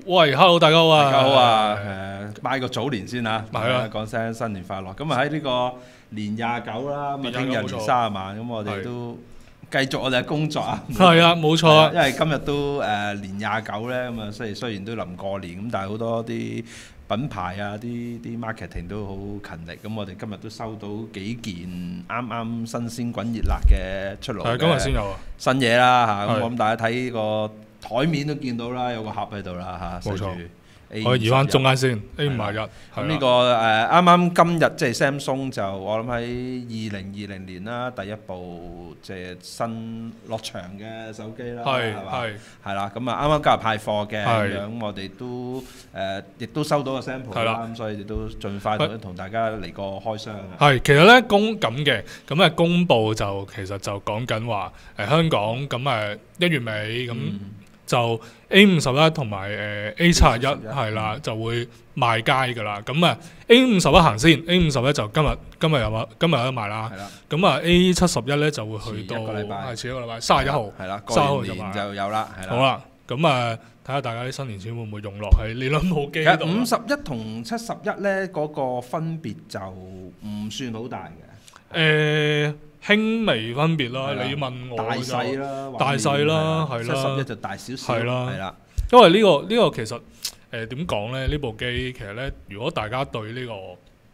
喂，Hello，大家好啊！ 大家好啊！拜個早年先啊， 係啊講聲新年快樂。咁啊喺呢個年29啦，咁啊聽日年30晚，咁我哋都繼續我哋嘅工作啊。 係啊，冇錯啊。 因為今日都年29咧，咁啊雖然都臨過年，咁但係好多啲品牌啊、啲 marketing 都好勤力。咁我哋今日都收到幾件啱新鮮滾熱辣嘅出爐嘅今日先有啊新嘢啦嚇。咁我諗大家睇個台面都見到啦，有個盒喺度啦嚇， 冇錯。 A51 我移翻中間先 A51。 咁呢個啱啱今日即係 Samsung 就我諗喺2020年啦，第一部即係新落場嘅手機啦，係啦，咁啊啱啱今日派貨嘅咁我哋都亦都收到個 sample 啦，咁所以亦都盡快同大家嚟個開箱啊。 係，其實咧咁嘅公佈就其實就講緊話香港咁1月尾咁。就 A51 同埋A71係啦，就會賣街㗎啦。咁啊 A51行先 ，A51就今日有得賣啦。咁啊 A71咧就會去到遲一個禮拜31號。係啦，31號就有啦。 好啦，咁睇下大家啲新年錢會唔會用落喺你兩部機度。 其實51同71咧嗰個分別就唔算好大嘅。 輕微分別啦，你問我大細啦， 係啦 ，71就大少少，係啦。 因為呢個其實點講咧？呢部機其實咧，如果大家對呢個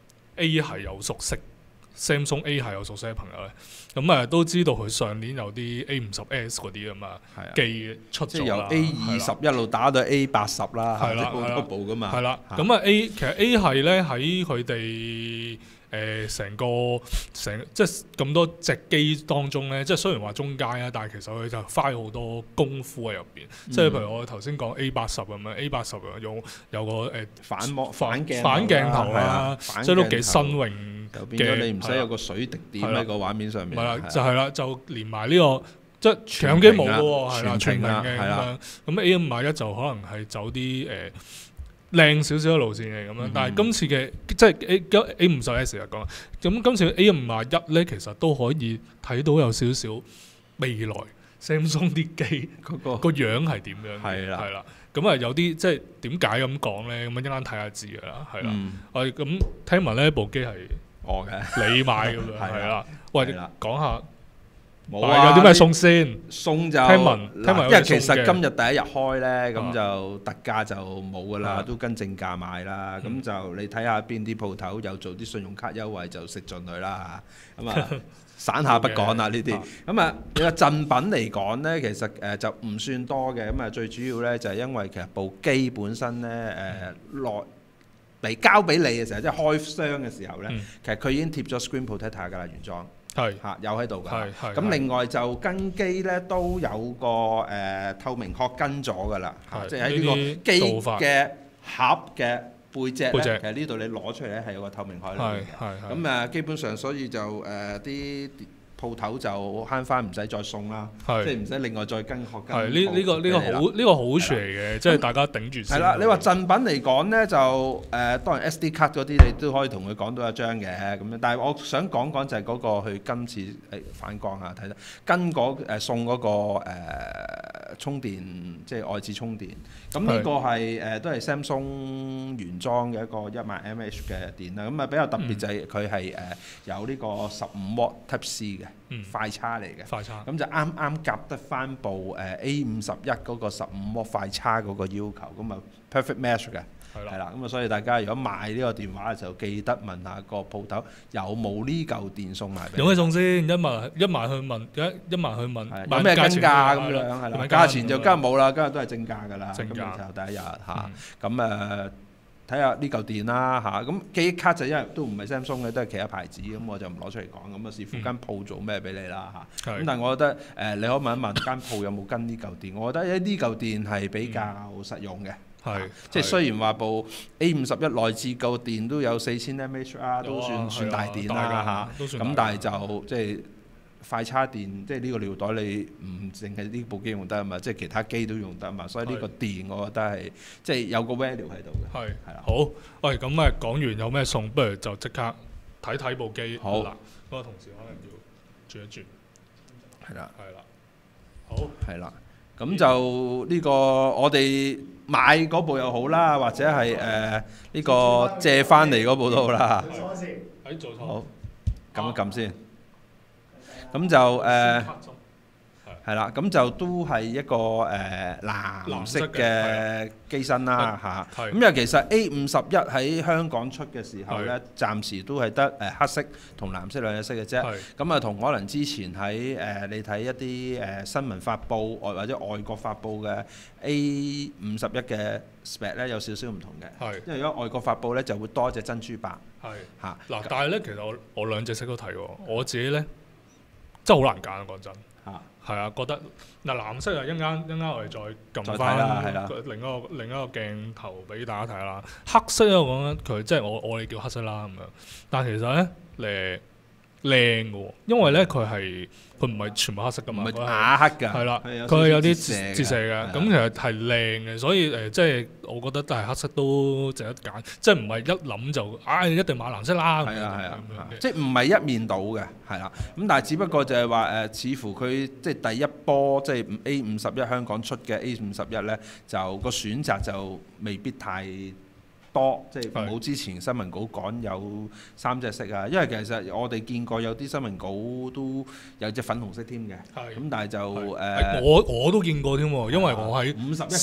A 系有熟悉 ，Samsung A 系有熟悉嘅朋友咧，咁都知道佢上年有啲 A50S 嗰啲咁機出咗啦， 即係由 A20一路打到 A80啦，係啦，好多部噶嘛。 係啦，咁其實 A 系咧喺佢哋。成即係咁多隻機當中咧，即係雖然話中階啊，但係其實佢就花好多功夫喺入邊。即係譬如我頭先講 A80咁樣，A80有個反鏡頭啦，即係都幾新穎嘅。 你唔使有個水滴點喺個畫面上面。 係啦，就係啦，就連埋呢個即係相機冇嘅喎，係啦，全屏嘅咁樣。咁 A51就可能係走啲靚少少嘅路線嘅咁樣，但係今次嘅即係 A50S 嚟講，咁今次 A51咧，其實都可以睇到有少少未來 Samsung 啲機個樣係點樣嘅，係啦，咁有啲即係點解咁講咧？咁一陣睇下字㗎啦，係啦，咁聽聞呢部機係我嘅， 你買㗎啦，係啦，喂，講下。 冇啊！ 有啲咩送先？ 送就聽聞， 因為其實今日第一日開咧，咁就特價就冇噶啦，都跟正價買啦。咁就你睇下邊啲鋪頭有做啲信用卡優惠就食盡佢啦嚇。咁啊，散下不講啦呢啲。咁啊，你話贈品嚟講咧，其實就唔算多嘅。咁啊，最主要咧就係因為其實部機本身咧嚟交俾你嘅時候，即係開箱嘅時候咧，其實佢已經貼咗 Screen Protector 㗎啦，原裝。係嚇有喺度㗎，咁另外就跟機咧都有個透明殼跟咗㗎啦，即係喺呢個機嘅盒嘅背脊咧，其實呢度你攞出嚟咧係有個透明殼嚟嘅，咁基本上所以就啲鋪頭就慳翻，唔使再送啦，即係唔使另外再跟殼跟。 係呢個好處嚟嘅，即係大家頂住先。 係啦，你話贈品嚟講咧，就當然 SD 卡嗰啲你都可以同佢講到一張嘅咁樣，但係我想講就係嗰個佢今次反光啊，睇得跟送嗰個充電，即係外置充電。咁呢個係都係 Samsung 原裝嘅一個10000 mAh 嘅電啦。咁比較特別就係佢係有呢個15W Type C 嘅。快叉嚟嘅，咁就啱啱夾得翻部A51嗰個15W快叉嗰個要求，咁啊 perfect match 嘅，係啦，咁啊所以大家如果買呢個電話就記得問下個鋪頭有冇呢嚿電送埋俾你。 有咩送先？一埋去問， 有咩跟價咁樣係啦，價錢就今日冇啦，今日都係正價㗎啦，今日就第一日嚇，咁睇下呢嚿電啦嚇，咁記憶卡就因為都唔係 Samsung 嘅，都係其他牌子，咁我就唔攞出嚟講，咁啊視乎間鋪做咩俾你啦嚇。咁但係我覺得你可以問一問間鋪有冇跟呢嚿電，我覺得呢嚿電係比較實用嘅。即係雖然話部 A51內置個電都有4000 mAh 啊，都算大電啦嚇，咁但係就即係。快叉電即係呢個尿袋，你唔淨係呢部機用得啊嘛，即係其他機都用得啊嘛，所以呢個電我覺得係即係有個 value 喺度嘅。係啦， 好，喂，咁講完有咩送，不如就即刻睇部機。好嗱，嗰個同事可能要轉一轉。係啦，好， 係啦。 咁就呢個我哋買嗰部又好啦，或者係呢個借翻嚟嗰部都好啦。 做錯。 好，撳一撳先。咁就係啦，咁就都係一個藍色嘅機身啦嚇。咁因為其實 A51喺香港出嘅時候呢，暫時都係得黑色同藍色兩隻色嘅啫。咁啊，同可能之前喺你睇一啲新聞發布或者外國發布嘅 A51嘅 spec 咧有少少唔同嘅。因為如果外國發布呢，就會多隻珍珠白。嚇嗱，但係呢，其實我兩隻色都睇喎，我自己呢，真係好難揀，講真。係啊，覺得嗱藍色啊，一陣我哋再撳翻另一個鏡頭俾大家睇啦。黑色咧，我講緊佢即係我哋叫黑色啦咁樣，但係其實咧靚嘅喎，因為咧佢唔係全部黑色噶嘛， 唔係啞黑㗎， 係啦，佢係有啲折射嘅，咁其實係靚嘅，所以即係我覺得都係黑色都值得揀，即係唔係一諗就一定買藍色啦。 係啊，即係唔係一面倒嘅，係啦。咁但係只不過就係話似乎佢即係第一波即係 A51香港出嘅 A51咧，就個選擇就未必太多，即係冇之前新聞稿講有3隻色啊，因為其實我哋見過有啲新聞稿都有隻粉紅色添嘅，咁但係就我都見過添喎，因為我喺 51嘅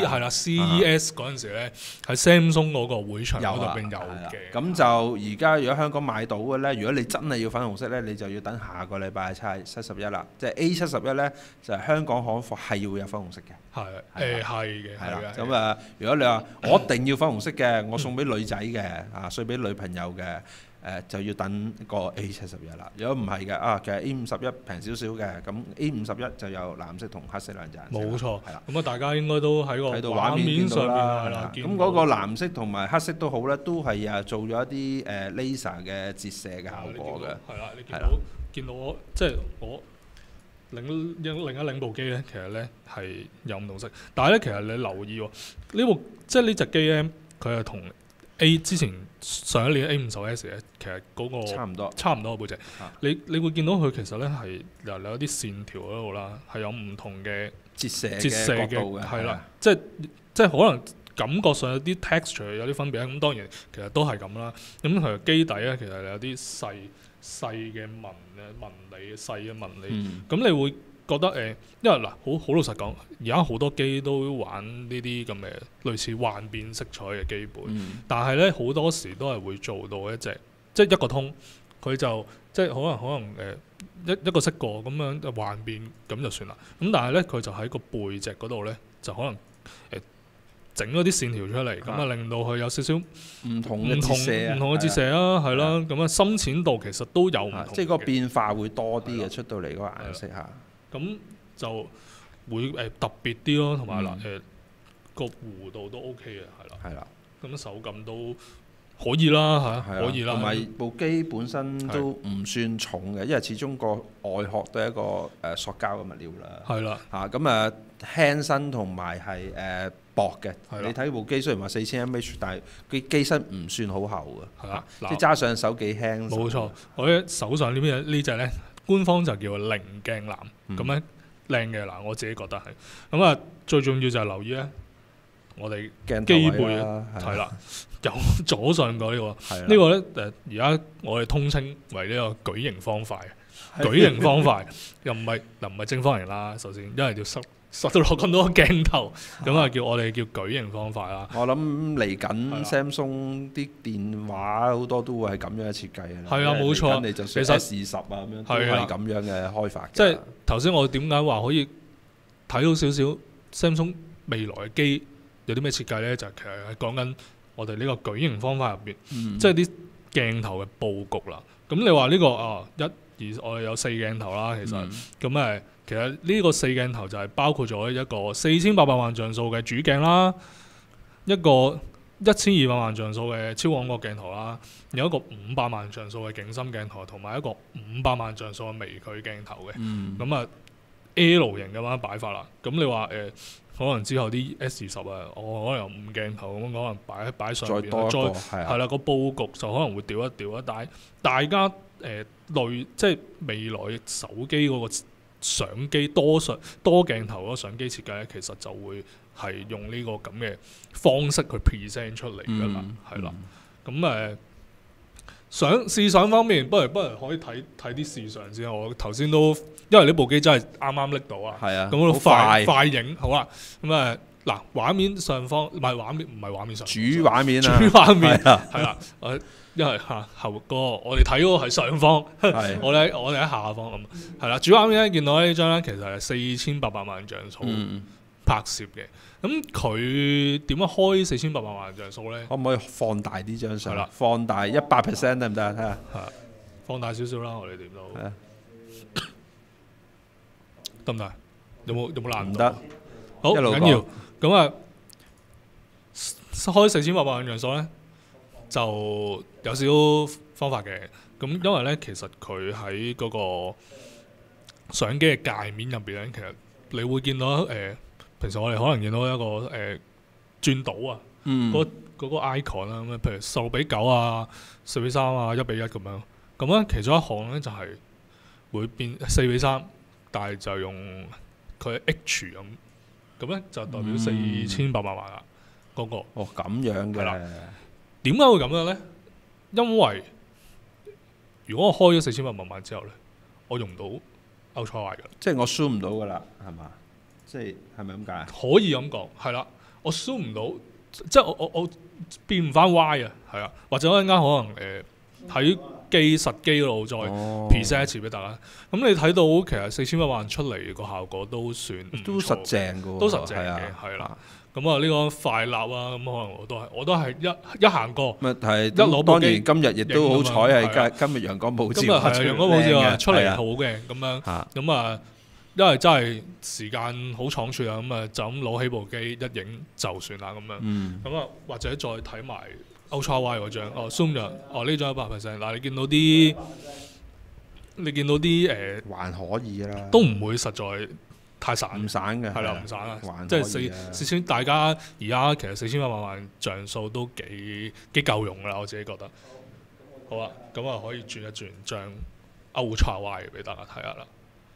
CES 嗰陣時咧，喺 Samsung 嗰個會場嗰度邊有嘅。 咁就而家如果香港買到嘅咧，如果你真係要粉紅色咧，你就要等下個禮拜71啦，即係 A71咧就係香港行貨係要有粉紅色嘅。 係嘅。 咁如果你話我一定要粉紅色嘅，我送俾女仔嘅送俾女朋友嘅，就要等個 A71啦。如果唔係嘅其實 A51平少少嘅，咁 A51就有藍色同黑色兩隻顏色。 冇錯，係啦。咁大家應該都喺個畫面上面係啦。 咁嗰個藍色同埋黑色都好咧，都係做咗一啲laser 嘅折射嘅效果嘅。 係啦，你見到我即係我。另一部機咧，其實咧係有唔同色，但係咧其實你留意喎，呢隻機咧，佢係同 之前上一年 A50S 咧，其實嗰個差唔多嘅背脊。你會見到佢其實咧係有啲線條嗰度啦，係有唔同嘅折射嘅角度嘅， 係啦，即係可能感覺上有啲 texture 有啲分別。咁當然其實都係咁啦。咁佢機底咧其實有啲細嘅紋理，細嘅紋理，咁你會覺得因為嗱，好老實講，而家好多機都玩呢啲咁嘅類似幻變色彩嘅基本，但係咧好多時都係會做到即係一個通，佢就即係可能一個色過咁樣就幻變咁就算啦。咁但係咧佢就喺個背脊嗰度咧，就可能整咗啲線條出嚟，咁令到佢有少少唔同嘅折射啊，係啦，咁深淺度其實都有唔同， 即係個變化會多啲嘅出到嚟嗰個顏色嚇。 咁就會特別啲咯，同埋個弧度都 OK 嘅，係啦，咁手感都可以啦嚇，可以啦。同埋部機本身都唔算重嘅，因為始終個外殼都係一個塑膠嘅物料啦。係啦，咁輕身同埋係薄嘅。你睇部機雖然話4000 mAh，但係佢機身唔算好厚嘅，即係揸上手幾輕。冇錯， 我喺手上呢隻咧，官方就叫零鏡藍，咁咧靚嘅嗱，我自己覺得係。咁最重要就係留意咧，我哋機背係啦，有左上角呢個咧而家我哋通稱為呢個矩形方塊，矩形方塊又唔係正方形啦。首先，因為要塞到落咁多個鏡頭，咁叫我哋叫矩形方塊啦。 我諗嚟緊 Samsung 啲電話好多都會係咁樣嘅設計啊。 係啊，冇錯。 你就算 S20咁樣都係咁樣嘅開發嘅。 即係頭先我點解話可以睇到少少 Samsung 未來嘅機有啲咩設計咧？就係其實係講緊我哋呢個矩形方塊入邊，即係啲鏡頭嘅佈局啦。咁你話呢個我哋有4鏡頭啦，其實咁其實呢個4鏡頭就係包括咗一個4800萬像素嘅主鏡啦，一個1200萬像素嘅超廣角鏡頭啦，有一個500萬像素嘅景深鏡頭，同埋一個500萬像素嘅微距鏡頭嘅。咁L 型咁樣擺法啦。咁你話可能之後啲 S20我可能有5鏡頭咁，可能擺上邊，再係啦，個佈局就可能會調一調啊。但係大家即係未來手機嗰個相機多鏡頭嗰個相機設計咧，其實就會係用呢個咁嘅方式去 present 出嚟㗎啦，係啦。咁視相方面，不如可以睇啲視相先。我頭先都因為呢部機真係啱啱拎到啊，咁嗰度快影好啦。咁嗱，畫面上方唔係畫面上， 主畫面主畫面係啦。因為後嗰個我哋睇嗰個係上方，我哋喺下方咁係啦。主畫面咧見到呢張咧，其實係4800萬像素拍攝嘅。咁佢點樣開4800萬像素咧？ 可唔可以放大啲張相？放大100% 得唔得啊？睇下。 放大少少啦，我哋點都得唔得？有冇難度？唔得。好，唔緊要。咁開4800萬像素咧，就有少少方法嘅。咁因為咧，其實佢喺嗰個相機嘅界面入邊咧，其實你會見到平時我哋可能見到一個轉島啊，嗰個 icon 啦，咁譬如16:9啊、4:3啊、1:1咁樣。咁咧其中一項咧就係會變4:3，但係就用佢 H 咁咧就代表4800萬啦。嗰個咁樣嘅。 點解會咁樣咧？因為如果我開咗4800萬之後咧，我用唔到 Ultra Wide 嘅， 即係我 zoom 唔到噶啦，係嘛？即係咪咁解？ 可以咁講，係啦，我 zoom 唔到，即係我變唔翻 Y 啊，係啊，或者我陣間可能喺實機嗰度再 present 一次俾大家。咁你睇到其實4800萬出嚟個效果都算都實正嘅喎， 都實正嘅，係啦。咁呢個快立啊，咁可能我都係一行過，一攞部機。 當然今日亦都好彩係今日陽光普照， 今日係陽光普照啊，出嚟好嘅咁樣。咁因為真係時間好倉促啊，咁就咁攞起部機一影就算啦咁樣。咁或者再睇埋 Ultra Wide 嗰張，zoom 咗，呢張100%。嗱，你見到啲還可以啦， 都唔會實在太散， 唔散嘅， 係啦，唔散啊，即係4000，大家而家其實4800萬像素都幾夠用啦，我自己覺得。好啦，咁可以轉一轉張 Ultra Wide 俾大家睇下啦。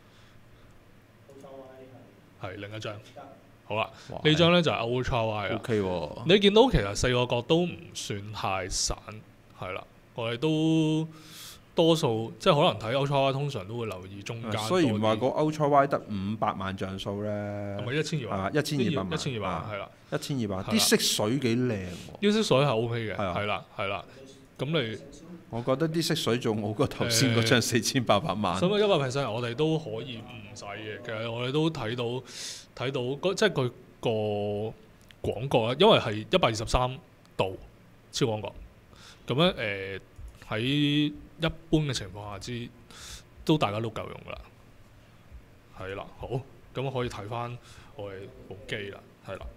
係另一張。好啦，呢張咧就係 Ultra Wide ，OK 喎。 你見到其實4個角都唔算太散，係啦，我哋都。多數即係可能睇 Ultra Wide 通常都會留意中間。 雖然話個 Ultra Wide 得500萬像素咧， 係咪1200萬 ？1200萬 ，1200萬係啦 ，1200萬。啲色水幾靚喎！ 啲色水係 OK 嘅，係啦。咁我覺得啲色水仲好過頭先嗰張4800萬。 所以100%我哋都可以唔使嘅。其實我哋都睇到，即係佢個廣角啦，因為係123度超廣角。咁樣喺一般嘅情況下都大家都夠用噶啦，係啦，好，咁可以睇翻我哋部機啦，係啦，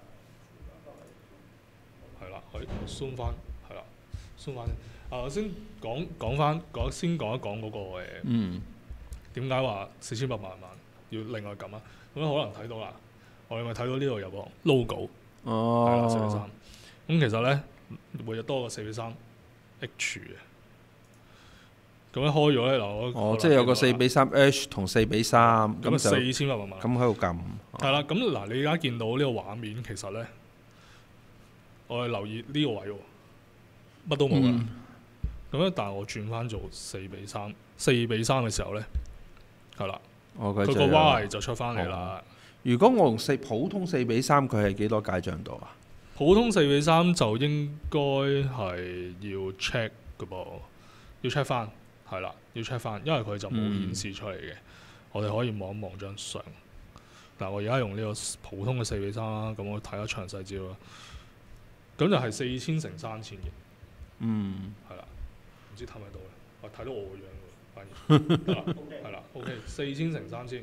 可以 zoom 翻，係啦 zoom 翻。我先先講一講嗰個點解話4800萬要另外撳啊？咁可能睇到啦，我哋咪睇到呢度有個 logo， 係啦，4:3。咁其實咧每日多個4:3 H 嘅。咁一開咗咧， 即係有個4:3 H 同4:3， 咁4800萬。 咁喺度撳。 係啦，咁嗱，你而家見到呢個畫面，其實咧，我哋留意呢個位喎，乜都冇㗎。咁咧，但係我轉翻做4:3嘅時候咧，係啦，佢個 Y 就出翻嚟啦。 如果我用普通4:3，佢係幾多解像度啊？ 普通4:3就應該係要 check 嘅噃，要 check 翻。係啦，要 check 翻，因為佢就冇顯示出嚟嘅。我哋可以望一望張相。嗱，我而家用呢個普通嘅4:3啦，咁我睇下詳細照啦。咁就係4000乘3000嘅。係啦，唔知睇唔睇到咧？我睇到我個樣喎，反而係啦 ，OK， 4000乘3000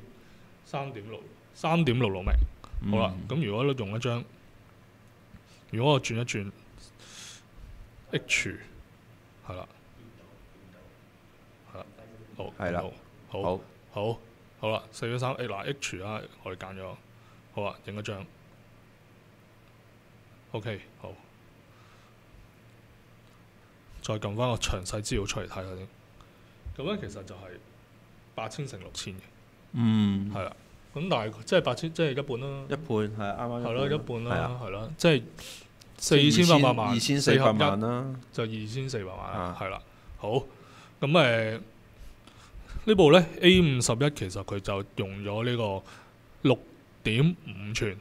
3.66 米。好啦，咁如果用一張，如果我轉一轉 H， 係啦。好， 係啦， 好啦，4:3，嗱 H 啦，我哋揀咗，好啊，影一張 ，OK， 好，再撳翻個詳細資料出嚟睇下先。咁咧其實就係8000乘6000嘅， 係啦。咁但係即係8000，即係一半啦。 一半係啱啱係咯，一半啦， 係係咯，即係4800萬 2400萬啦， 就2400萬，係啦。好，咁呢部咧 A51其實佢就用咗呢個6.5寸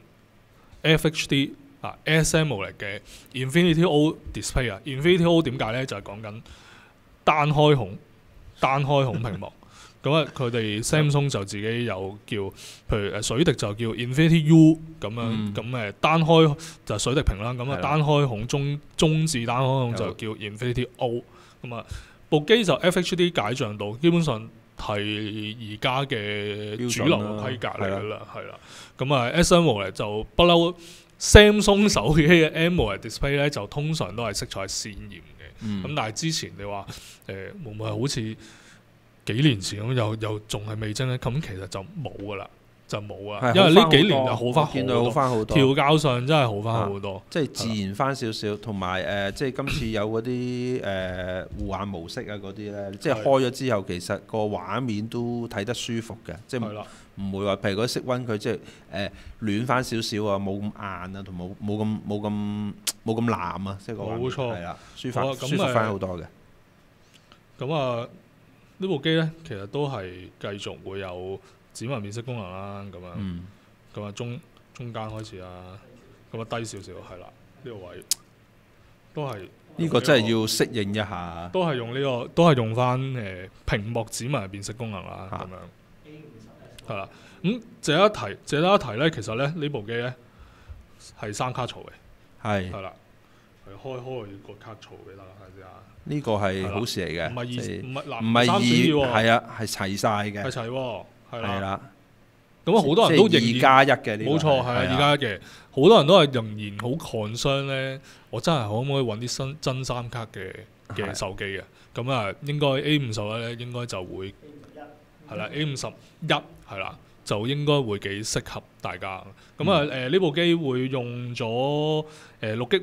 FHD SMOLED 嘅 Infinity O Display 啊。Infinity O 點解咧？就係講緊單開孔屏幕。咁佢哋 Samsung 就自己有叫，譬如水滴就叫 Infinity U 咁樣，咁單開就水滴屏啦。咁單開孔中至單開孔就叫 Infinity O。咁部機就 FHD 解像度，基本上係而家嘅主流嘅規格嚟㗎啦，係啦。咁SMOLED 就不嬲 Samsung 手機嘅 AMOLED display 咧，就通常都係色彩鮮豔嘅。咁但係之前你話會唔會好似幾年前咁又仲係味精咧？咁其實就冇㗎啦，就冇啊。因為呢幾年就好翻好多，調校上真係好翻好多， 即係自然翻少少。同埋即係今次有嗰啲護眼模式啊嗰啲咧，即係開咗之後，其實個畫面都睇得舒服嘅，即係唔會話譬如嗰啲色溫佢即係暖翻少少啊，冇咁硬啊，同冇咁藍啊，即係個畫面係啦，舒服翻好多嘅。 咁呢部機咧，其實都係繼續會有指紋辨識功能啦，咁中間開始啦，咁低少少係啦，呢個位都係呢個真係要適應一下， 都係用都係用翻屏幕指紋辨識功能啦，咁樣係啦。咁值得一提咧，其實咧呢部機咧係3卡槽嘅，係啦，係開個卡槽俾大家睇下。 呢個係好事嚟嘅，唔係2， 係啊，係齊晒嘅， 係齊喎，係啦。 咁好多人都仍然 2+1嘅， 冇錯係啊，2+1嘅，好多人都係仍然好 concern咧。我真係可唔可以揾啲真3卡嘅手機嘅？咁應該 A51咧應該就會係啦 ，A51係啦，就應該會幾適合大家。咁呢部機會用咗6GB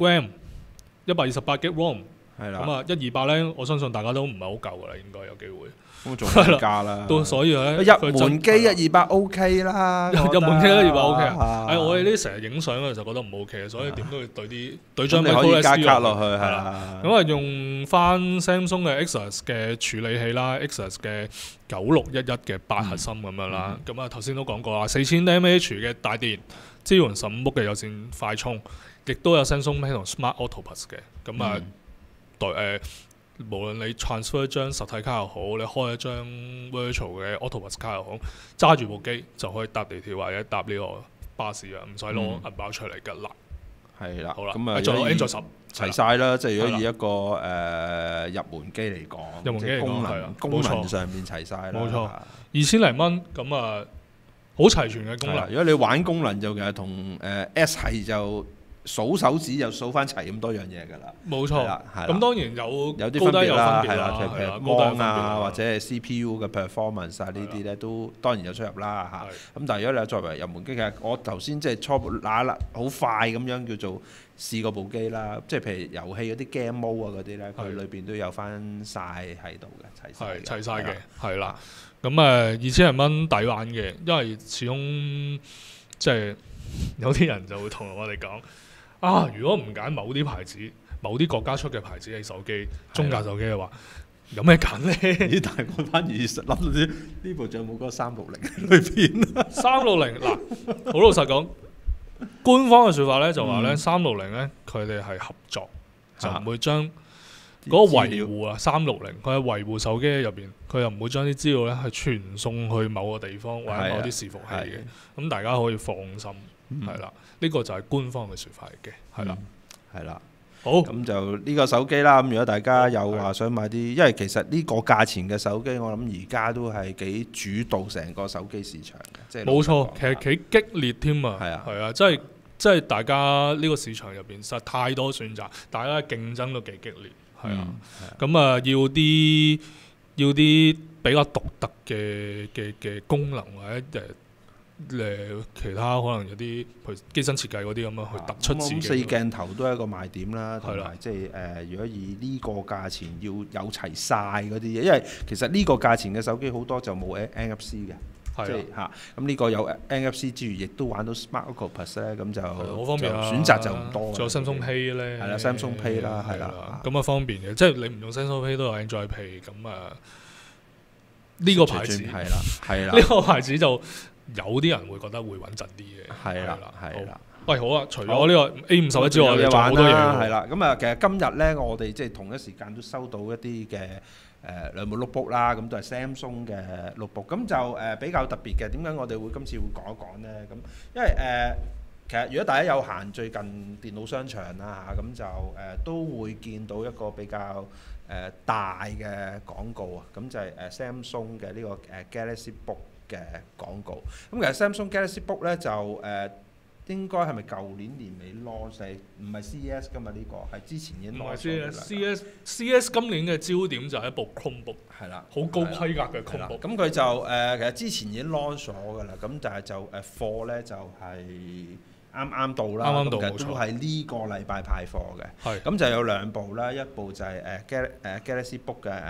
RAM、128GB ROM。咁128咧，我相信大家都唔係好夠噶啦，應該有機會。 咁仲加啦， 都所以咧， 入門機128 OK 啦， 入門機128 OK 啊。我哋呢成日影相嘅就覺得唔 OK，所以點都要對張 micro SD 卡落去係啦。 咁用翻 Samsung 嘅 Exynos 嘅處理器啦，Exynos 嘅9611嘅8核心咁樣啦。咁頭先都講過啦，4000 mAh 嘅大電，支援15W嘅有線快充，亦都有 Samsung Pay 同 Smart Auto Plus 嘅。咁無論你 transfer 一張實體卡又好，你開一張 virtual 嘅 Auto Plus 卡又好，揸住部機就可以搭地鐵或者搭呢個巴士啊，唔使攞銀包出嚟㗎啦。 係啦， 好啦， 咁仲有 Android 10 齊晒啦。即係如果以一個入門機嚟講，功能上面齊晒啦。 冇錯，2000零蚊咁好齊全嘅功能。 如果你玩功能就其實同S 係就數手指就數翻齊咁多樣嘢㗎啦。冇錯，咁當然有啲分別啦， 係啦，譬如 mon 啊或者係 CPU 嘅 performance 啊呢啲咧都當然有出入啦嚇。咁但係如果你作為入門機，其實我頭先即係初步好快咁樣叫做試過部機啦，即係譬如遊戲嗰啲 game mode 啊嗰啲咧，佢裏邊都有翻晒喺度嘅， 齊晒嘅，係啦。咁2000零蚊抵玩嘅，因為始終即係有啲人就會同我哋講。如果唔揀某啲牌子、某啲國家出嘅牌子嘅手機、中價手機嘅話，有咩揀呢？ 但係我反而諗到呢部仲有冇嗰個360裏邊啊 ？360嗱，好老實講，官方嘅説法咧就話咧360咧佢哋係合作，就唔會將嗰個維護啊360，佢係維護手機入邊，佢又唔會將啲資料咧係傳送去某個地方或者某啲伺服器嘅，咁大家可以放心。係啦，呢個就係官方嘅説法嚟嘅，係啦， 係啦。 好， 咁就呢個手機啦。咁如果大家有話想買啲，因為其實呢個價錢嘅手機，我諗而家都係幾主導成個手機市場嘅，即係冇錯，其實幾激烈添啊。係啊，即係大家呢個市場入邊實在太多選擇，大家競爭都幾激烈。係啊，咁要啲比較獨特嘅功能或者其他可能有啲機身設計嗰啲咁樣去突出自己。 4鏡頭都係一個賣點啦，同埋即係如果以呢個價錢要有齊晒嗰啲嘢，因為其實呢個價錢嘅手機好多就冇 NFC 嘅。 即係嚇。咁呢個有 NFC 之餘，亦都玩到 Smart Octopus 咧，咁就好方便啊！ 選擇就唔多。 仲有 Samsung Pay 咧， 係啦，Samsung Pay 啦，係啦， 咁啊方便嘅，即係你唔用 Samsung Pay 都有 Android Pay 咁啊。呢個牌子係啦，係啦， 呢個牌子就有啲人會覺得會穩陣啲嘅。 係啦，係啦。 喂，好啊！除咗呢個 A51之外，你仲有好多嘢係啦。咁啊，其實今日咧，我哋即係同一時間都收到一啲嘅兩部 notebook 啦，咁都係 Samsung 嘅 notebook。咁就比較特別嘅，點解我哋會今次會講一講咧？咁因為其實如果大家有閒最近電腦商場啦嚇，咁就都會見到一個比較大嘅廣告啊。咁就係Samsung 嘅呢個Galaxy Book 嘅廣告。咁其實 Samsung Galaxy Book 咧就應該係咪舊年年尾 launch？ 唔係 CES 㗎嘛？呢個係之前已經 launch 咗㗎啦。 CES 今年嘅焦點就係一部 Chromebook， 係啦，好高規格嘅 Chromebook。 咁佢就其實之前已經 launch 咗㗎啦。咁但係就貨咧就係啱啱到啦， 啱啱到， 其實都係呢個禮拜派貨嘅。 係。 咁就有兩部啦，一部就係Galaxy Book 嘅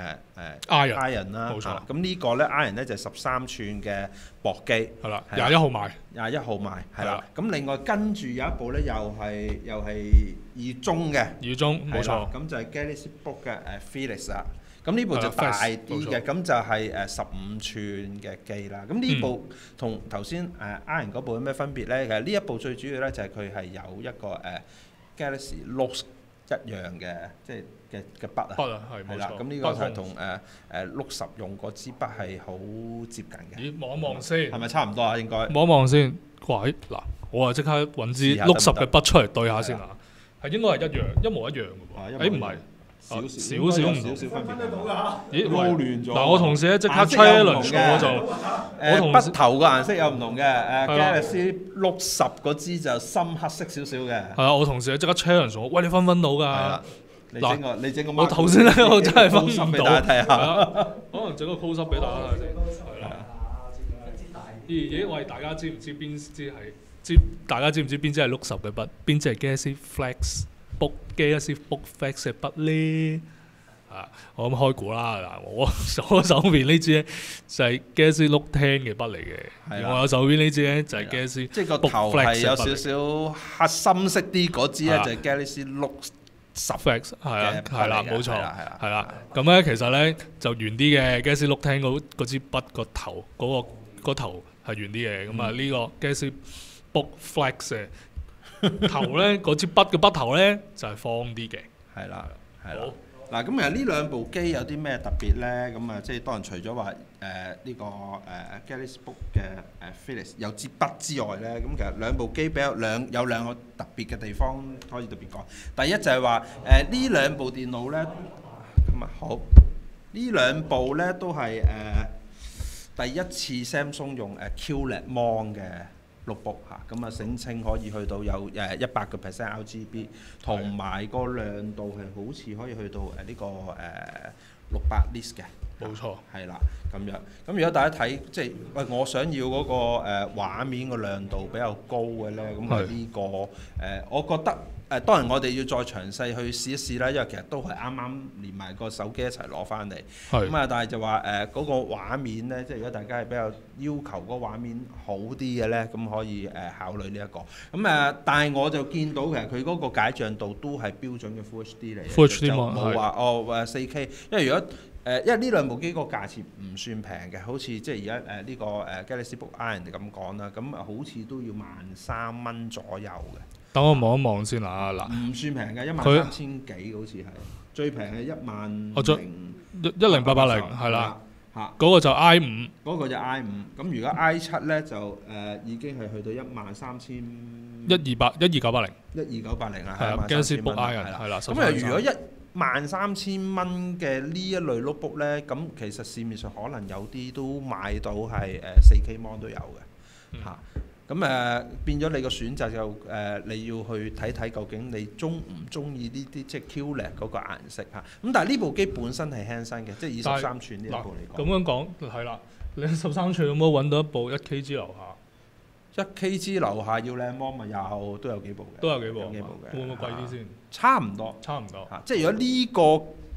Iron 啦。 冇錯。 咁呢個咧 Iron 咧就係13寸嘅薄機。係啦，21號賣。 21號賣，係啦。咁另外跟住有一部咧，又係二月中嘅。二月中，冇錯。咁就係 Galaxy Book 嘅Felix 啦。咁呢部就大啲嘅，咁就係15寸嘅機啦。咁呢部同頭先Iron 嗰部有咩分別咧？其實呢一部最主要咧就係佢係有一個Galaxy Note 一樣嘅，即係嘅筆啊。筆啊，係啦。咁呢個就係同Note 10用嗰支筆係好接近嘅。 咦？望一望先。係咪差唔多啊？應該。望一望先。喂，嗱，我啊即刻揾支Note 10嘅筆出嚟對下先啊。係應該係一模一樣嘅喎。唔係。少少唔同， 分別到㗎。咦？ 撈亂咗。 嗱，我同事咧即刻 challenge 我就， 筆頭個顏色有唔同嘅。Galaxy Note 10嗰支就深黑色少少嘅。係啊，我同事咧即刻 challenge 我，喂，你分到㗎？ 嗱，你整個我頭先咧我真係分唔到。 俾大家睇下。 可能整個 close up 俾大家睇先。係啦。咦？喂，大家知唔知邊支係？大家知唔知邊支係 Note 10嘅筆？邊支係 Galaxy Flex Book Galaxy Book Flex 嘅筆咧？我咁開估啦。嗱，我手邊呢支咧就係 Galaxy Note 10嘅筆嚟嘅，我有手邊呢支咧就係 Galaxy， 即係個頭係有少少黑深色啲嗰支咧就係 Galaxy Note 10 Flex， 係啦，冇錯，係啦。咁咧其實咧就圓啲嘅 Galaxy Note 10嗰支筆個頭嗰頭係圓啲嘅。咁啊呢個 Galaxy Book Flex 嘅頭咧，嗰支筆嘅筆頭咧就係方啲嘅。係啦，係啦。嗱，咁其實呢兩部機有啲咩特別咧？咁啊，即係當然除咗話呢個Galaxy Book 嘅Felix 有支筆之外咧，咁其實兩部機有兩個特別嘅地方可以特別講。第一就係話呢兩部電腦咧，咁啊好，呢兩部咧都係第一次 Samsung 用QLED Mon 嘅notebook 嚇，咁啊聲稱可以去到有100% RGB， 同埋個亮度係好似可以去到呢個600 nits 嘅。冇錯，係啦咁樣。咁如果大家睇即係喂，我想要嗰個畫面個亮度比較高嘅咧，咁係呢個我覺得當然我哋要再詳細去試一試啦，因為其實都係啱啱連埋個手機一齊攞翻嚟。咁啊，但係就話嗰個畫面咧，即係如果大家係比較要求嗰個畫面好啲嘅咧，咁可以考慮呢一個。咁但係我就見到其實佢嗰個解像度都係標準嘅 Full HD 嚟嘅，就冇話4K。因為如果因為呢兩部機個價錢唔算平嘅，好似即係而家呢個Galaxy Book Iron 咁講啦，咁好似都要13,000蚊左右嘅。等我望一望先啦，嗱，唔算平嘅，13,000幾好似係，最平係10,880，係啦，嚇，嗰個就 I5，嗰個就 I5，咁如果 I7 咧就已經係去到13,000，12980啊，係啊 ，Galaxy Book Iron 係啦，咁如果13,000蚊嘅呢一類 notebook 咧，咁其實市面上可能有啲都買到係4K mon 都有嘅，嚇。咁變咗你個選擇就你要去睇睇究竟你中唔中意呢啲即係 QLED 嗰個顏色嚇。咁但係呢部機本身係輕身嘅，即係23寸呢一部嚟講。咁樣講係啦，你13寸有冇揾到一部1KG 樓下？1KG 樓下要靚芒咪都有幾部嘅。都有幾部嘅。會唔會貴啲先？差唔多。即係如果呢個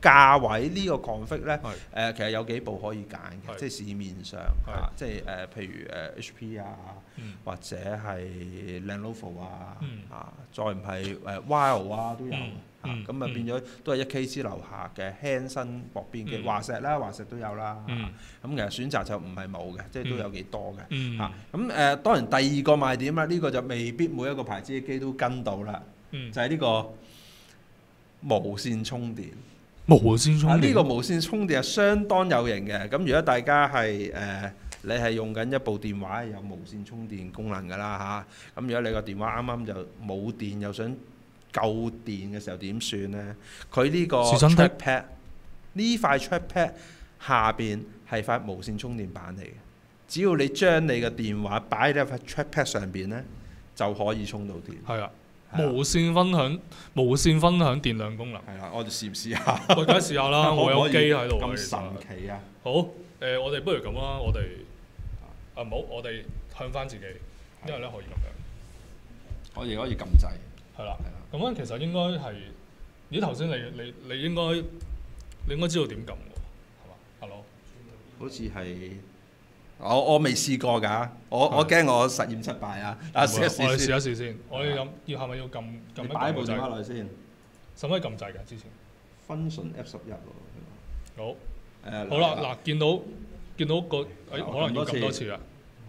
價位呢個 config 咧， 係其實有幾部可以揀嘅， 係即係市面上即係譬如HP 啊，或者係 Lenovo 啊，再唔係Wild 啊都有。咁啊變咗都係1K 之樓下嘅輕身薄邊機，華碩啦，華碩都有啦。咁其實選擇就唔係冇嘅，即係都有幾多嘅。咁當然第二個賣點啦，呢個就未必每一個牌子嘅機都跟到啦，就係呢個無線充電。 無線充電呢個無線充電係相當有型嘅。咁如果大家係你係用緊一部電話有無線充電功能㗎啦嚇，咁如果你個電話啱啱就冇電又想夠電嘅時候點算呢？佢呢個 trackpad 呢塊 trackpad 下邊係塊無線充電板嚟嘅，只要你將你嘅電話擺喺塊 trackpad 上邊呢，就可以充到電。 係啊，無線分享電量功能。 係啦，我哋試唔試下？ 我梗係試下啦，我有機喺度。 咁神奇啊！ 好，我哋不如咁啦，我哋唔好，我哋向翻自己，因為咧可以咁樣。 我哋可以撳掣。係啦。 咁樣其實應該係，咦頭先你應該知道點撳喎，係嘛 ？Hello， 好似係我未試過㗎，我驚我實驗失敗啊！試一試先。 我哋試一試先，我哋係咪要撳一擺部電話落去先？ 使唔使撳掣㗎？之前 Function F11喎。 好。好啦，嗱見到個可能要撳多次啦。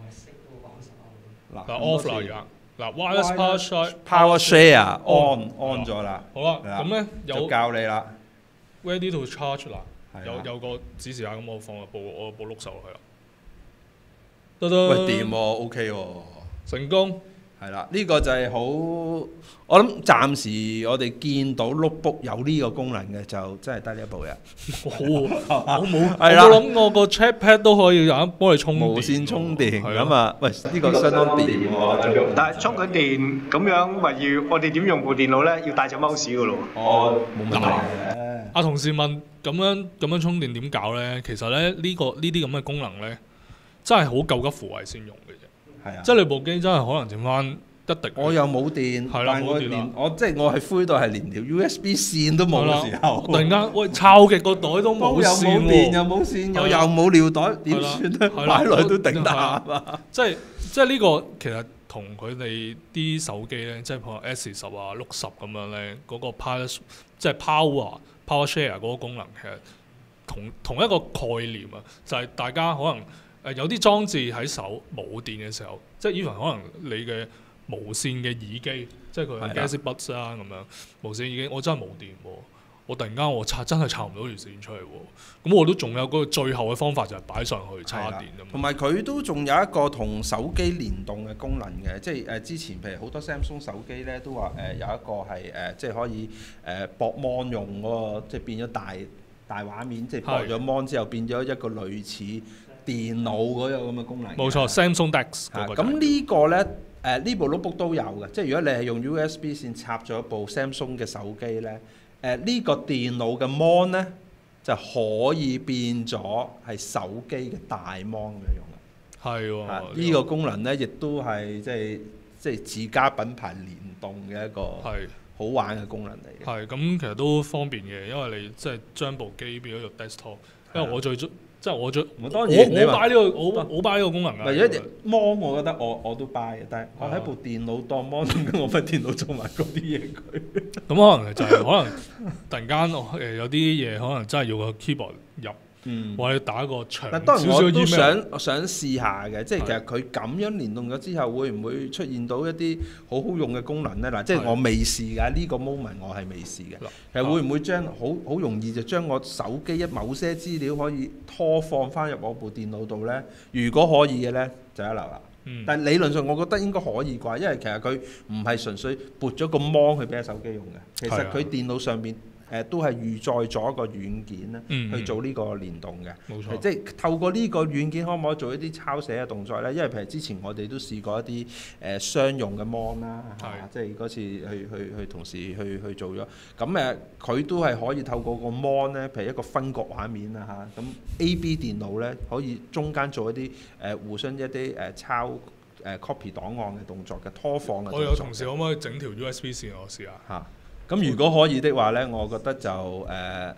嗱 off 啦而家。嗱 wireless power share on 咗啦。 好啦，咁咧就教你啦。 ready to charge 啦，有個指示下，咁我放我部碌手落去啦。 喂，掂喎 ，OK 喎， 成功。 係啦，呢個就係好，我諗暫時我哋見到 notebook 有呢個功能嘅就真係得呢一部嘅。 我冇諗我個 trackpad 都可以幫你充電。無線充電咁啊！喂，呢個相當掂喎。 但係充緊電咁樣，咪要我哋點用部電腦咧？要帶隻 mouse 㗎咯。 冇問題嘅。 阿同事問咁樣充電點搞咧？其實咧呢啲咁嘅功能咧，真係好救急扶危先用嘅啫。即係你部機真係可能剩翻一滴。我又冇電， 係啦冇電啦。 我係灰到係連條 USB 線都冇嘅時候。 突然間，喂，抄極個袋都冇線喎。 又冇電，又冇線，又冇尿袋，點算咧？擺落去都頂得下嘛。 即係呢個其實同佢哋啲手機咧，即係譬如 S10啊、Note 10咁樣咧，嗰個 即係 power share 嗰個功能，其實同一個概念啊，就係大家可能。有啲裝置喺手冇電嘅時候，即係 even 可能你嘅無線嘅耳機，即係佢嘅 Galaxy Buds 啦咁樣，無線耳機我真係冇電喎，我突然間真係插唔到條線出嚟喎，咁我都仲有嗰個最後嘅方法就係擺上去插電咁。 同埋佢都仲有一個同手機聯動嘅功能嘅，即係之前譬如好多 Samsung 手機咧都話有一個係即係可以駁 mon 用嗰個，即係變咗大畫面，即係駁咗 mon 之後變咗一個類似電腦嗰個咁嘅功能。 冇錯 ，Samsung Dex 嗰個。 咁呢個咧呢部 notebook 都有嘅，即係如果你係用 USB 線插咗部 Samsung 嘅手機咧，呢個電腦嘅 mon 咧就可以變咗係手機嘅大 mon 嘅用啦。 係喎， 呢個功能咧亦都係即係自家品牌聯動嘅一個好玩嘅功能嚟嘅。 係咁，其實都方便嘅，因為你即係將部機變咗做 desktop。因為我當然我 buy 呢個功能啊。 為咗芒，我覺得我都 buy 嘅，但係我喺部電腦當芒，我咪電腦做埋嗰啲嘢佢。 咁可能就係可能突然間有啲嘢可能真係要個 keyboard 入。或者打個長但當然我都想試下嘅，即係其實佢咁樣聯動咗之後，會唔會出現到一啲好好用嘅功能呢？嗱，即係我未試㗎，呢個 moment 我係未試嘅。其實會唔會將好容易就將我手機某些資料可以拖放翻入我部電腦度呢？如果可以嘅呢，就一流啦。但係理論上我覺得應該可以啩，因為其實佢唔係純粹撥咗個 mon 去俾手機用嘅，其實佢電腦上邊。都係預載咗一個軟件咧，去做呢個聯動嘅。 冇錯， 即係透過呢個軟件可唔可以做一啲抄寫嘅動作咧？因為譬如之前我哋都試過一啲商用嘅 mon 啦，即係嗰次去同事去做咗。咁佢都係可以透過個 mon 咧，譬如一個分割畫面啊嚇，咁 AB 電腦咧可以中間做一啲互相一啲抄copy 檔案嘅動作嘅拖放嘅動作。 我有同事可唔可以整條 USB 線我試下？ 咁如果可以的話呢，我覺得就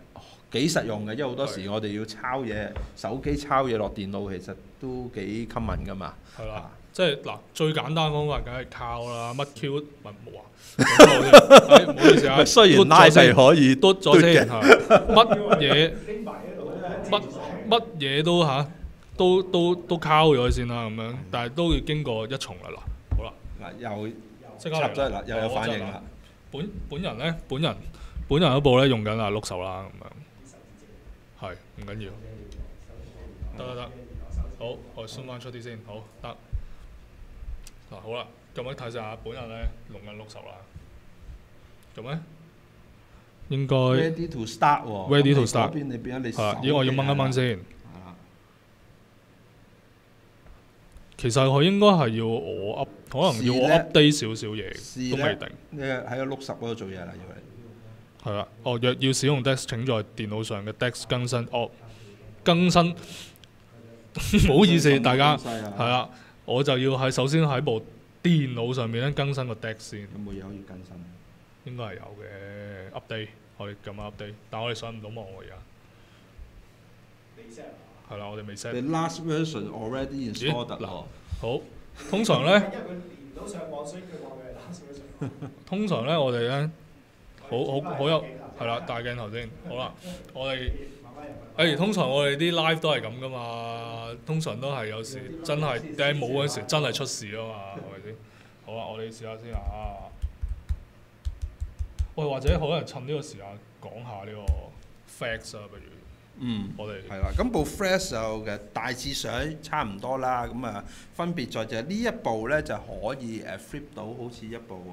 幾實用嘅，因為好多時我哋要抄嘢，手機抄嘢落電腦，其實都幾 common 噶嘛。 係啦，即係嗱，最簡單方法梗係靠啦，乜 Q 文冇啊？唔好意思啊， 雖然拉係可以嘟咗先，乜嘢都都敲咗先啦，咁樣，但係都要經過一重啦。嗱，好啦， 嗱又即刻插咗啦，又有反應啦。 本人咧，本人嗰部咧用緊啊6手啦，咁樣係唔緊要，得。好，我鬆翻出啲先，好得。嗱好啦，咁樣睇下本人咧用緊6手啦，做咩？應該 ready to start 喎。 ready to start。 邊你變咗你手？ 係，我要掹一掹先。其實佢應該係要我 up， 可能要我 update 少少嘢，都未定。 你喺個60嗰度做嘢啦，要你。 係啦，若要使用 Dex， 請在電腦上嘅 Dex 更新。更新，唔好意思，大家係啦，我就要首先喺部電腦上面咧更新個 Dex 先。 有冇嘢可以更新？ 應該係有嘅 update， 我哋撳下 update， 但我哋上唔到網喎而家。係啦，我哋未 set。 The last version already installed 嗱，好，通常咧， 因為佢連唔到上網，所以佢話佢係 last version。 通常咧，我哋咧好有係啦，大鏡頭先。好啦，我哋通常我哋啲 live 都係咁噶嘛，通常都係有時真係冇嗰陣時真係出事啊嘛，係咪先？好啦，我哋試下先啊。喂，或者可能趁呢個時間講下呢個 facts 啊，不如？我哋係啦，咁部 Flash 就嘅大致上差唔多啦，咁啊分別在就係呢一部咧就可以flip 到好似一部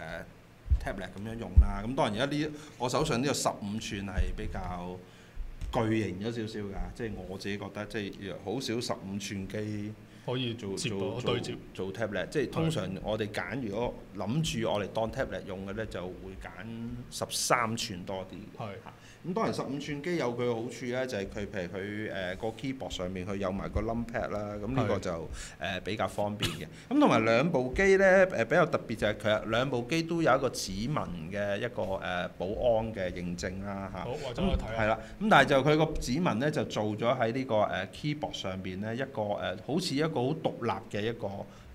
tablet 咁樣用啦。咁當然而家我手上呢個15寸係比較巨型咗少少㗎，即係我自己覺得即係好少15寸機可以做對接做 tablet， 即係通常我哋揀如果諗住我哋當 tablet 用嘅咧，就會揀13寸多啲。係。咁當然15寸機有佢嘅好處咧，就係佢譬如佢個 keyboard 上面佢有埋個 numpad 啦，咁呢個就比較方便嘅。咁同埋兩部機咧比較特別就係佢兩部機都有一個指紋嘅一個保安嘅認證啦嚇。 好，或者我睇下。 係啦，咁但係就佢個指紋咧就做咗喺呢個keyboard 上邊咧一個好似一個好獨立嘅一個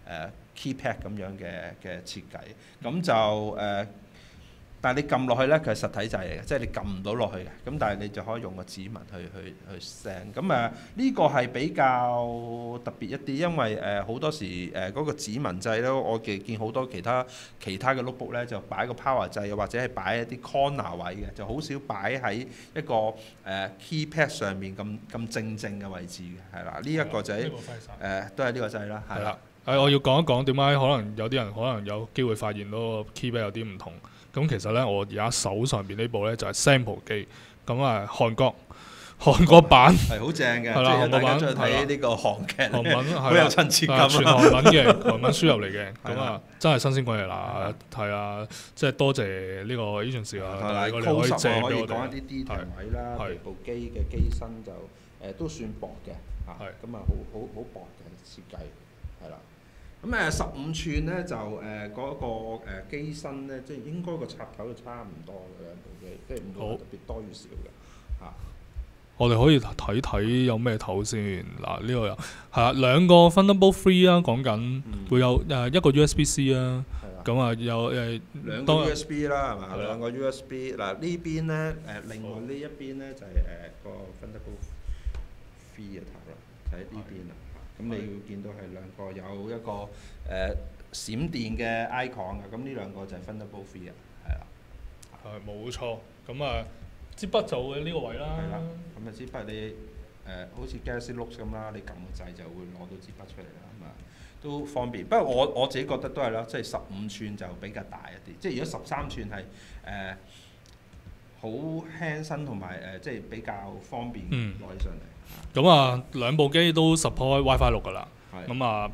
keypad 咁樣嘅設計，咁就但係你撳落去咧，佢係實體掣嚟嘅，即係你撳唔到落去嘅。咁但係你就可以用個指紋去 send。咁呢個係比較特別一啲，因為好多時嗰個指紋掣咧，我見好多其他嘅 notebook 咧就擺個 power 掣，或者係擺一啲 corner 位嘅，就好少擺喺一個keypad 上面咁正嘅位置嘅，係啦。呢一個掣都係呢個掣啦，係啦。 我要講一講點解可能有啲人可能有機會發現到個 keypad 有啲唔同。咁其實咧，我而家手上邊呢部咧就係 sample 機，咁韓國版係好正嘅， 係啦，韓國版再睇呢個韓劇， 韓文好有親切感， 全韓文嘅韓文輸入嚟嘅，咁真係新鮮鬼嚟啦，係啊，即係多謝呢個 agency 啊， 如果你可以借俾我哋，可以講一啲 detail 位啦，部機嘅機身就都算薄嘅，咁好薄嘅設計，係啦。咁15寸咧就嗰個機身咧，即係應該個插頭就差唔多嘅兩部機，即係唔會特別多與少嘅嚇。 我哋可以睇睇有咩頭先嗱，呢個又係啊，兩個 Thunderbolt 3啊，講緊會有一個 USB-C 啊，咁啊有兩個 USB 啦，係嘛？兩個 USB 嗱呢邊咧另外呢一邊咧就係個 Thunderbolt 3嘅頭啦，就喺呢邊啦。咁你會見到係兩個有一個閃電嘅 icon 嘅，咁呢兩個就係 Thunderbolt 3啊，係啦。 係冇錯，咁支筆就喺呢個位啦。 係啦，咁支筆你好似 Galaxy Note 咁啦，你撳個掣就會攞到支筆出嚟啦，咁都方便。不過我自己覺得都係啦，即係15寸就比較大一啲，即係如果13寸係好輕身同埋即係比較方便攞起上嚟。 咁兩部機都 support WiFi 6㗎啦。咁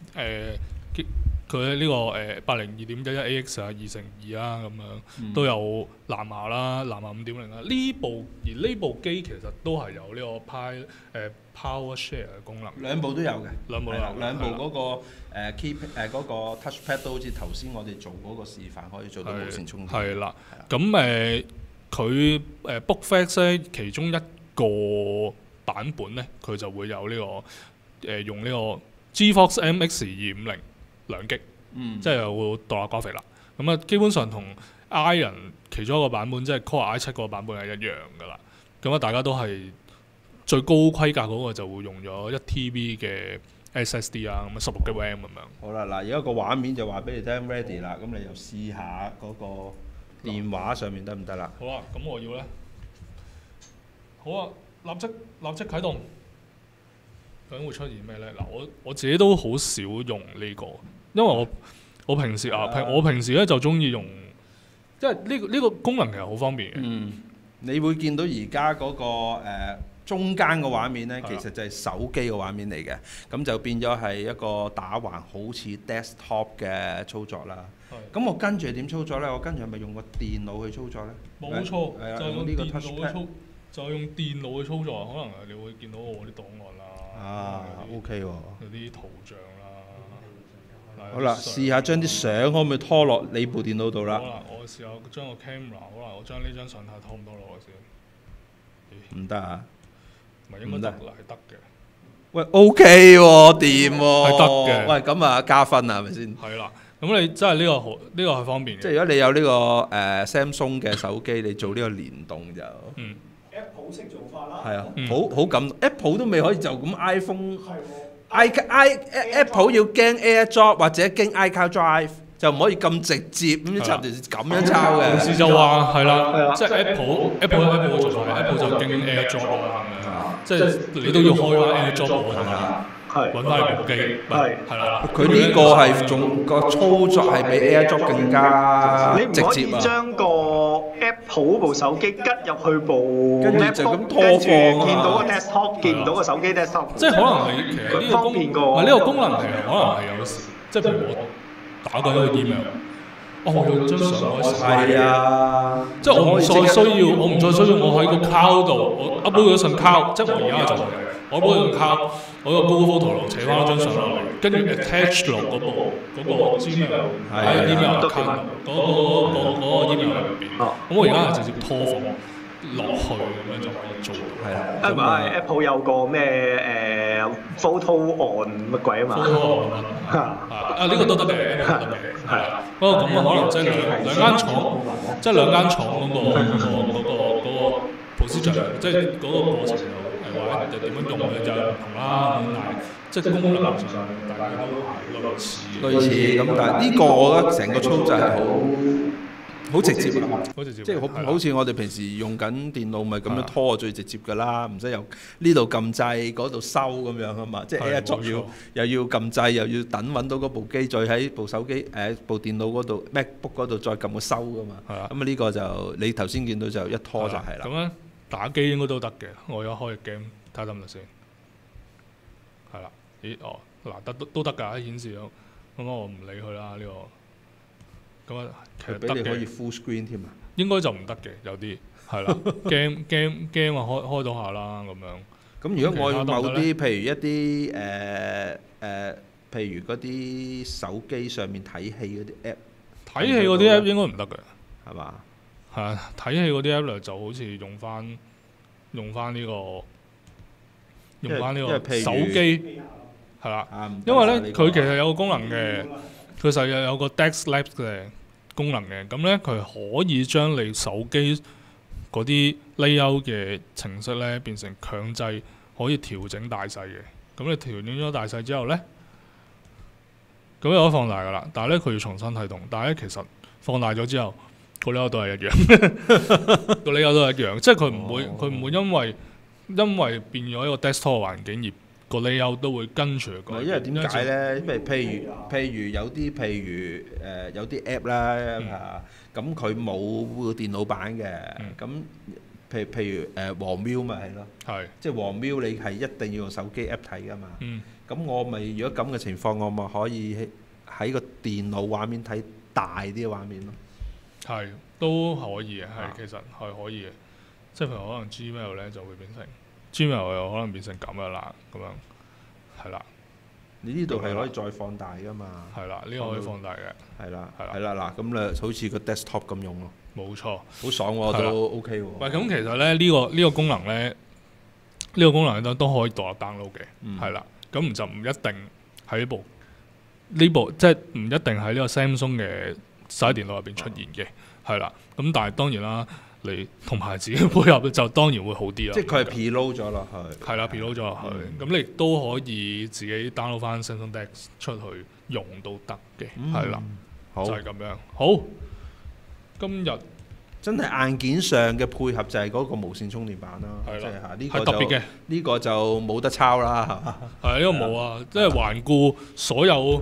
佢呢個802.11AX 啊2乘2啦，咁樣都有藍牙啦，藍牙5.0啦。呢部機其實都係有呢個Power Share 嘅功能。兩部都有嘅。兩部嗰個嗰個 touchpad 都好似頭先我哋做嗰個示範，可以做到無線充電。 係啦。咁佢Bookfacts 咧其中一個版本咧，佢就會有呢、個用呢個 GeForce MX 250 2G，即係有獨立 graphic 啦。咁啊，基本上同 Iron 其中一個版本，即係 Core i7 嗰個版本係一樣㗎啦。咁啊，大家都係最高規格嗰個就會用咗1TB 嘅 SSD 啊，咁啊16GB RAM 咁樣。 好啦，嗱，而家個畫面就話俾你聽 ready 啦，咁你就試下嗰個電話上面得唔得啦？ 好啦，咁我要咧，好啊，立即啟動。究竟會出現咩咧？嗱，我自己都好少用呢個，因為我平時我平時咧就中意用，即係呢個功能其實好方便嘅。 你會見到而家嗰個中間個畫面咧，其實就係手機個畫面嚟嘅，咁就變咗係一個打橫好似 desktop 嘅操作啦。咁我跟住係點操作咧？我跟住係咪用個電腦去操作咧？ 冇錯， 就係用呢個電腦 touchpad 就係用電腦去操作，可能你會見到我啲檔案啦。 OK 喎。 有啲圖像啦。 好啦，試下將啲相可唔可以拖落你部電腦度啦？ 好啦，我試下將個 camera，好啦，我將呢張相睇拖唔拖落先。 唔得啊！ 唔係應該得啦，係得嘅。 喂 ，OK 喎，掂喎。 係得嘅。 喂，咁啊加分啊，係咪先？ 係啦，咁你真係呢個好，呢個係方便嘅。 即係如果你有呢個Samsung 嘅手機，你做呢個聯動就 Apple 識做法啦。 係啊，好感 Apple 都未可以就咁 iPhone。Apple 要經 AirDrop 或經 iCloud Drive，就唔可以咁直接咁樣插條咁樣抄嘅。 同事就話係啦，即係 Apple 嘅做法係 Apple 就經 AirDrop 啊，即係你都要開翻 AirDrop 係嘛？揾翻你部機係啦。 佢呢個係仲個操作係比 AirDrop 更加直接啊！ 你唔可以將個 Apple 部手機吉入去部 MacBook， 跟住見到個 desktop，見唔到個手機 desktop。 即係可能你其實呢個功能其實可能係有時，即係譬如我打緊一個 email，我用張相我係啊， 即係我唔再需要我喺個 cloud 度，我 upload 咗上 cloud，即係我而家做嘅，我 upload 咗上 cloud，我個 Google Photo 度扯翻張相落嚟，跟住 attach 落嗰個 Gmail 喺 email account 嗰個 email 入邊，咁我而家係直接拖放落去咁樣就可以做到。 係啦， 因為 Apple 有個咩photo on 乜鬼啊嘛。 呢個都得嘅，係啊。不過咁可能即係兩間廠，即係兩間廠嗰個 procedure， 即係嗰個過程或者點樣用嘅就唔同啦。但係即係功能上大家都係類似咁，但係呢個我覺得成個操作係好直接啊！ 好直接， 即係好似我哋平時用緊電腦咪咁樣拖最直接㗎啦，唔使由呢度撳掣嗰度收咁樣啊嘛。即係 AirDrop 又要撳掣，又要等揾到嗰部機，再喺部手機部電腦嗰度 MacBook 嗰度再撳個收㗎嘛。咁啊呢個就你頭先見到就一拖就係啦。 咁樣打機應該都得嘅，我而家開嘅 game 睇下得唔得先。係啦，嗱都得㗎，顯示咗。咁我唔理佢啦呢個。咁啊，其實俾你可以 full screen 添啊！ 應該就唔得嘅，有啲係啦。game 啊開到下啦咁樣。 咁如果我某啲譬如一啲譬如嗰啲手機上面睇戲嗰啲 app， 睇戲嗰啲 app 應該唔得嘅， 係嘛？ 係啊，睇戲嗰啲 app 就好似用翻呢個手機係啦。因為咧佢其實有個功能嘅。佢實有個 Dex Labs 嘅功能嘅，咁咧佢可以將你手機嗰啲 layout 嘅程式咧變成強制可以調整大細嘅。咁你調整咗大細之後咧，咁就可以放大噶啦。但係咧佢要重新啟動。但係咧其實放大咗之後，個 layout 都係一樣，個 layout 都係一樣，即係佢唔會因為變咗一個 desktop 環境而個 layout 都會跟隨個。 因為點解咧？因為譬如有啲有啲 app 啦咁佢冇電腦版嘅。咁譬如黃喵咪係咯。係。即係黃喵你係一定要用手機 app 睇㗎嘛。咁我咪如果咁嘅情況，我咪可以喺個電腦畫面睇大啲嘅畫面咯。係，都可以嘅，其實係可以嘅。即係譬如可能 Gmail 咧就會變成。Gmail 又可能變成咁樣啦，咁樣係啦。你呢度係可以再放大噶嘛？係啦，呢個可以放大嘅。係啦，嗱咁咧，好似個 desktop 咁用咯。 冇錯， 好爽喎，都 OK 喎。 喂，咁其實咧呢個功能咧，呢個功能都可以獨立 download 嘅，係啦。咁就唔一定喺呢部即係唔一定喺呢個 Samsung 嘅手提電腦入邊出現嘅，係啦。咁但係當然啦，你同牌子嘅配合就當然會好啲啦。 即係佢係 preload 咗落去。係啦，preload 咗落去，咁你亦都可以自己 download 翻 Samsung Dex 出去用都得嘅，係啦，就係咁樣。好，今日真係硬件上嘅配合就係嗰個無線充電板啦， 係啦， 呢個特別嘅， 呢個就冇得抄啦，係嘛？ 係呢個冇啊，即係環顧所有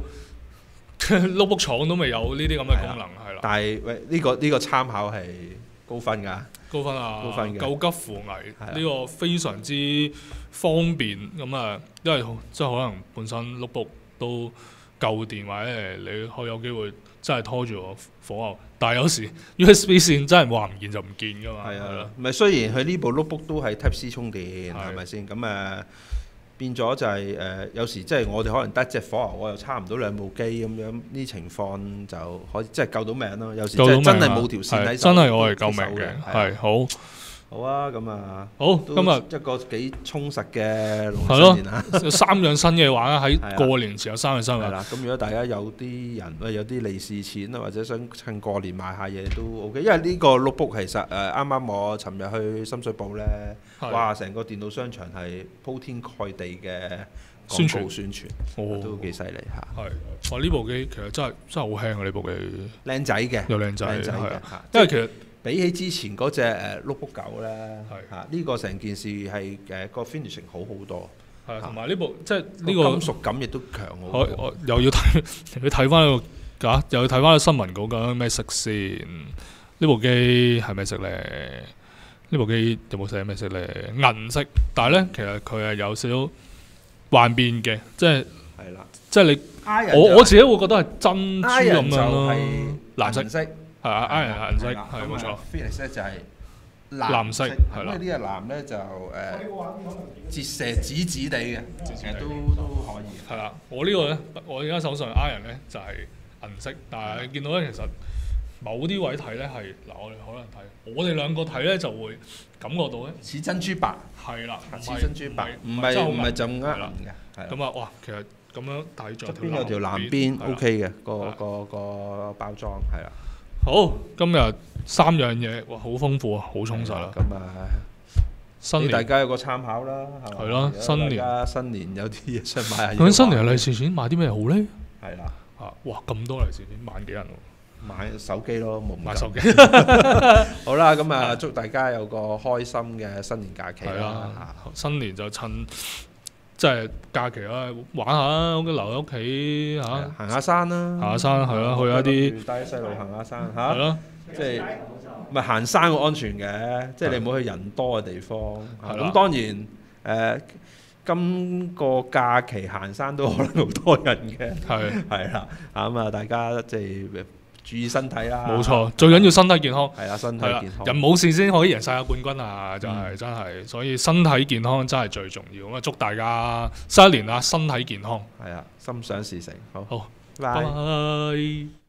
notebook 廠都未有呢啲咁嘅功能，係啦。 但係喂，呢個參考係高分㗎， 高分啊， 高分嘅， 救急扶危，呢個非常之方便咁啊，因為即係可能本身 notebook 都舊電或者你可以有機會真係拖住個火牛，但係有時 USB 線真係話唔見就唔見㗎嘛。係啊， 咪雖然佢呢部 notebook 都係 Type C 充電，係咪先？咁變咗就係有時即係我哋可能得隻火牛，我又差唔到兩部機咁樣，呢情況就可以即係救到命咯。有時真係冇條線喺手， 真係我係救命嘅。係好啊，咁啊， 好，今日一個幾充實嘅農曆新年啊！ 有3樣新嘅玩喺過年前有3樣新嘅。 係啦，咁如果大家有啲人有啲利是錢啊，或者想趁過年買下嘢都 OK，因為呢個 notebook 其實啱啱我尋日去深水埗咧，哇！成個電腦商場係鋪天蓋地嘅廣告宣傳，都幾犀利嚇。 係，哇！呢部機其實真係好輕啊！呢部機靚仔嘅， 又靚仔嘅， 因為其實。 比起之前嗰隻notebook 9咧，呢個成件事係個 finishing 好好多， 係同埋呢部即係呢個金屬感亦都強好多。 我又要睇翻呢個又要睇翻個新聞稿講咩色先？呢部機係咩色咧？呢部機有冇寫咩色咧？銀色，但係咧其實佢係有少少幻變嘅，即係即係你我自己會覺得係珍珠咁樣咯，藍色。係啊 ，iron 顏色係冇錯。 Felix 咧就係藍色，係啦。 呢啲藍咧就折射紫紫地嘅，其實都可以。 係啦，我呢個咧，我而家手上 iron 咧就係銀色，但係你見到咧其實某啲位睇咧係嗱，我哋可能睇，我哋兩個睇咧就會感覺到咧似珍珠白。係啦， 似珍珠白，唔係就咁銀嘅。 咁啊，哇，其實咁樣睇咗邊有條藍邊 OK 嘅個包裝係啦。 好，今日3樣嘢，哇，好豐富啊，好充實啦。 咁俾大家有個參考啦， 係咯， 新年有啲嘢想買下嘢。 究竟新年利是錢買啲咩好咧？ 係啦， 哇，咁多利是錢，1萬幾人喎。 買手機咯，冇買手機。 好啦，咁祝大家有個開心嘅新年假期啦。 新年就趁即係假期啦，玩下啦，留喺屋企行下山啦， 行下山係啦，去一啲帶細路行下山嚇， 係咯， 即係唔係行山好安全嘅，即係你唔好去人多嘅地方。咁當然今個假期行山都可能好多人嘅，係啦，咁大家即係注意身體啦。 冇錯，最緊要身體健康。 係啦，身體健康。 人冇事先可以贏世界冠軍啊！就係真係，所以身體健康真係最重要。咁啊，祝大家新一年啊，身體健康。 係啊，心想事成。好， 好， 拜拜。